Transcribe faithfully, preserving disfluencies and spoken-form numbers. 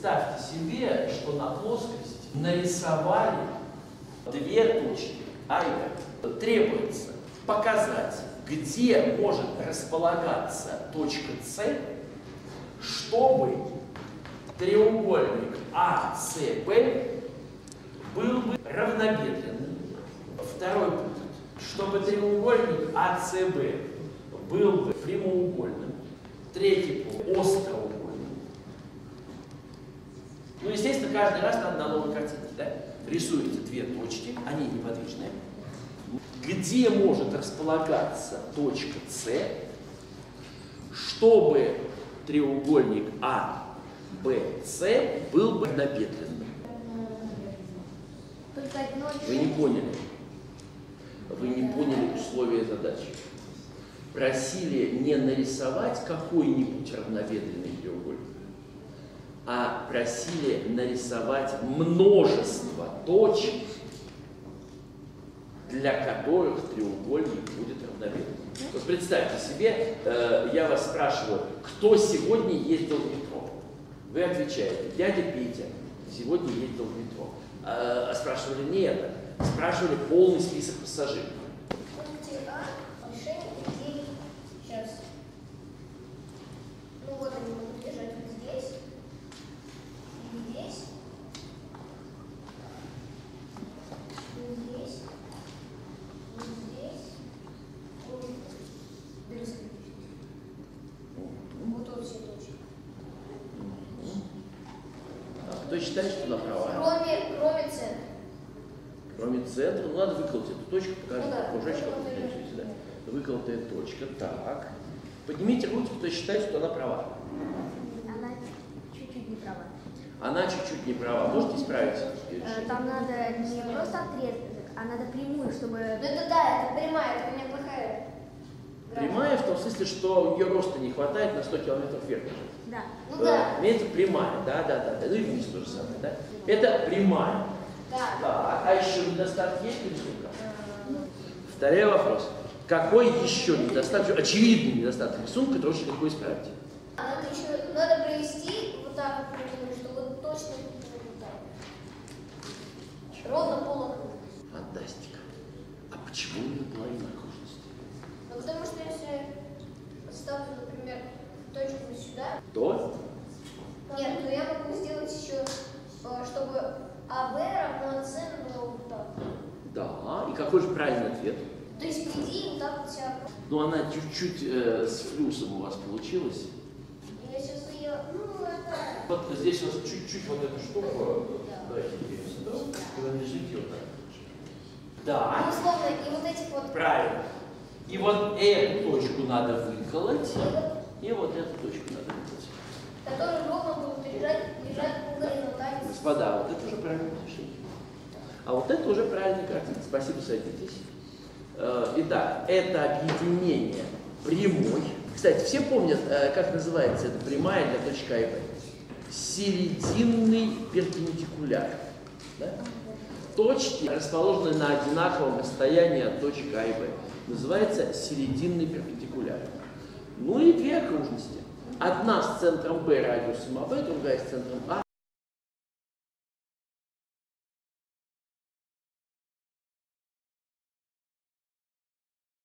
представьте себе, что на плоскости нарисовали две точки А и Б. Требуется показать, где может располагаться точка С, чтобы треугольник А С Б был бы равнобедренным. Второй пункт. Чтобы треугольник А С Б был бы прямоугольным. Третий пункт. Остроугольным. Ну, естественно, каждый раз надо на новой картинке, да? Рисуете две точки, они неподвижные. Где может располагаться точка С, чтобы треугольник А Б С был бы равнобедренным? Вы не поняли. Вы не поняли условия задачи. Просили не нарисовать какой-нибудь равнобедренный треугольник, а просили нарисовать множество точек, для которых треугольник будет равнобедренным. Вот представьте себе, э, я вас спрашиваю, кто сегодня ездил в метро? Вы отвечаете, дядя Петя сегодня ездил в метро. А, а спрашивали не это, спрашивали полный список пассажиров. Пункте А решение идей сейчас. Ну вот они могут лежать вот здесь и здесь. Вот здесь. Вот здесь. Вот. Вот тут все точки. А кто считает, что направо? Кроме, кроме центра. Кроме центра, ну надо выколоть эту точку, покажите, Ну да, кружочек, да. Выколотая точка. Так. Поднимите руки, кто считает, что она права. Она чуть-чуть не права. Она чуть-чуть не права. Можете исправить? Там надо не просто отрезок, а надо прямую, чтобы... Ну это да, это прямая, это у меня плохая. Прямая в том смысле, что ее роста не хватает на сто километров вверх. Да. Ну да. Имеется прямая, да, да, да, да. Ну и вниз то же самое, да. Это прямая. Да. Так, а еще недостаток есть у рисунка? Второй вопрос. Какой еще недостаток, очевидный недостаток рисунка, который очень легко исправить? А надо еще, надо провести вот так вот, чтобы вот точно вот так. Ровно полокруг. Фантастика. А почему именно половина окружности? Ну потому что если ставлю, например, точку вот сюда, То? нет, то я могу сделать еще, чтобы АВ равно С было вот так. Да. И какой же правильный ответ? То есть, по идее, вот так вот вся. Ну, она чуть-чуть э, с флюсом у вас получилась. Я сейчас ее, ну, это... Вот здесь у вас чуть-чуть вот эту штуку. Давайте ее сюда. Вы лежите вот так. Да. Ну, условно, и вот этих вот... Правильно. И вот эту точку надо выколоть. И вот эту точку надо выколоть. Которые ровно будут лежать, лежать по горизонтали. Господа, вот это уже правильное решение. А вот это уже правильная картина. Спасибо, садитесь. Итак, это объединение прямой. Кстати, все помнят, как называется эта прямая для точки А и Б? Серединный перпендикуляр. Да? Точки, расположенные на одинаковом расстоянии от точек А и Б. Называется серединный перпендикуляр. Ну и две окружности. Одна с центром Б радиусом АВ, другая с центром А